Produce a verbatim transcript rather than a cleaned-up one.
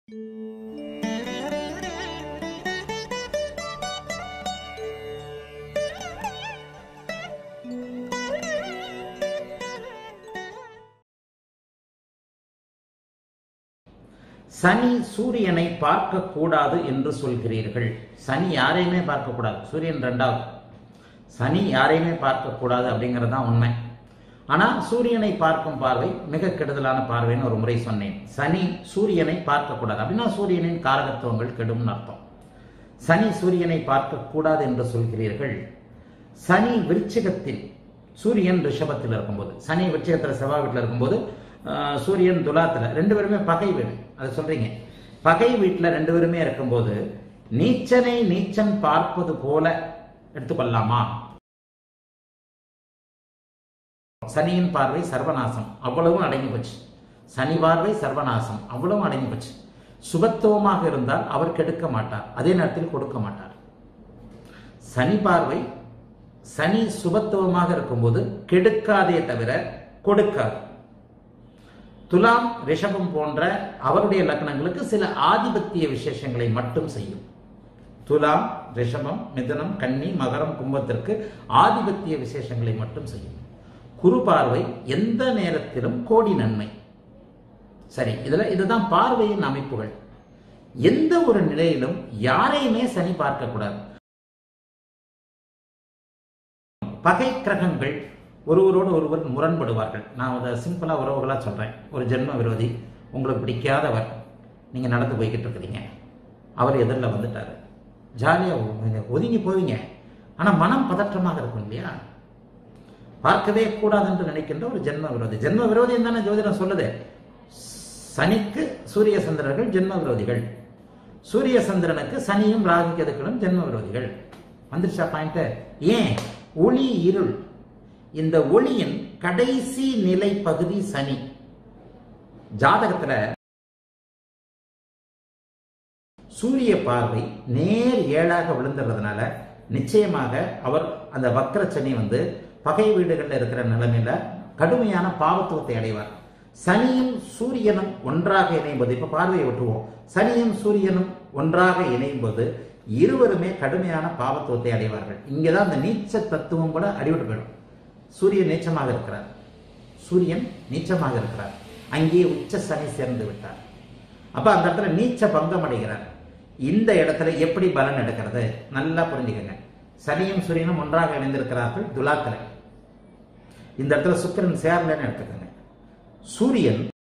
சனி சூரியனை பார்க்க கூடாது என்று சொல்கிறீர்கள். சனி யாரையுமே பார்க்க கூடாது, சூரியன் ரெண்டாவது. சனி யாரையுமே பார்க்க கூடாது அப்படிங்கிறது தான் உண்மை. ஆனால் சூரியனை பார்க்கும் பார்வை மிக கெடுதலான பார்வைன்னு ஒரு முறை சொன்னேன். சனி சூரியனை பார்க்க கூடாது அப்படின்னா சூரியனின் காரகத்துவங்கள் கெடும்னு அர்த்தம். சனி சூரியனை பார்க்க கூடாது என்று சொல்கிறீர்கள். சனி விருச்சிகத்தில், சூரியன் ரிஷபத்தில் இருக்கும்போது, சனி விருச்சிகத்தில் செவ்வாய் வீட்டில் இருக்கும்போது, சூரியன் துலாத்துல, ரெண்டு பேருமே பகை வீடு. அதை சொல்றீங்க. பகை வீட்டில் ரெண்டு பேருமே இருக்கும்போது நீச்சனை நீச்சன் பார்ப்பது போல எடுத்துக்கொள்ளலாமா? சனியின் பார்வை சர்வநாசம், அவ்வளவும் அடங்கி போச்சு. சனி பார்வை சர்வநாசம், அவ்வளவும் அடங்கி போச்சு. சுபத்துவமாக இருந்தால் அவர் கெடுக்க மாட்டார், அதே நேரத்தில் கொடுக்க மாட்டார். சனி பார்வை, சனி சுபத்துவமாக இருக்கும்போது கெடுக்காதே தவிர கொடுக்காது. துலாம் ரிஷபம் போன்ற அவருடைய லக்னங்களுக்கு சில ஆதிபத்திய விசேஷங்களை மட்டும் செய்யும். துலாம், ரிஷபம், மிதுனம், கன்னி, மகரம், கும்பத்திற்கு ஆதிபத்திய விசேஷங்களை மட்டும் செய்யும். குரு பார்வை எந்த நேரத்திலும் கோடி நன்மை. சரி, இதுல இதுதான் பார்வையின் அமைப்புகள். எந்த ஒரு நிலையிலும் யாரையுமே சனி பார்க்க கூடாது. பகை கிரகங்கள் ஒருவரோடு ஒருவர் முரண்படுவார்கள். நான் அதை சிம்பிளா உறவுகளா சொல்றேன். ஒரு ஜென்ம விரோதி, உங்களுக்கு பிடிக்காதவர், நீங்க நடந்து போய்கிட்டு இருக்கிறீங்க, அவர் எதிரில் வந்துட்டாரு, ஜாலியா ஒதுங்கி போவீங்க. ஆனா மனம் பதற்றமாக இருக்கும் இல்லையா? பார்க்கவே கூடாது என்று நினைக்கின்ற ஒரு ஜென்ம விரோதி. ஜென்ம விரோதி தானே ஜோதிடம் சொல்லுது. சனிக்கு சூரிய சந்திரர்கள் ஜென்ம விரோதிகள், சூரிய சந்திரனுக்கு சனியும் ராகு கேதுக்களும் ஜென்ம விரோதிகள். வந்துருச்சா பாயிண்ட்? ஏன்? ஒளி இருள். இந்த ஒளியின் கடைசி நிலை பகுதி சனி. ஜாதகத்துல சூரிய பார்வை நேர் ஏழாக விழுந்துறதுனால நிச்சயமாக அவர் அந்த வக்ர சனி வந்து பகை வீடுகளில் இருக்கிற நிலைமையில கடுமையான பாவத்துவத்தை அடைவார். சனியும் சூரியனும் ஒன்றாக இணையும்போது, இப்ப பார்வையை விட்டுருவோம், சனியும் சூரியனும் ஒன்றாக இணையும்போது இருவருமே கடுமையான பாவத்துவத்தை அடைவார்கள். இங்கதான் அந்த நீச்ச தத்துவம் கூட அடிபட்டு போயிடும். சூரியன் நீச்சமாக இருக்கிறார், சூரியன் நீச்சமாக இருக்கிறார், அங்கே உச்ச சனி சேர்ந்து விட்டார். அப்ப அந்த இடத்துல நீச்ச பங்கம் அடைகிறார். இந்த இடத்துல எப்படி பலன் எடுக்கிறது நல்லா புரிஞ்சுக்கங்க. சனியும் சூரியனும் ஒன்றாக இணைந்திருக்கிறார்கள் துலாத்துல. இந்த இடத்துல சுக்கிரன் சேரலன்னு எடுத்துக்கங்க. சூரியன்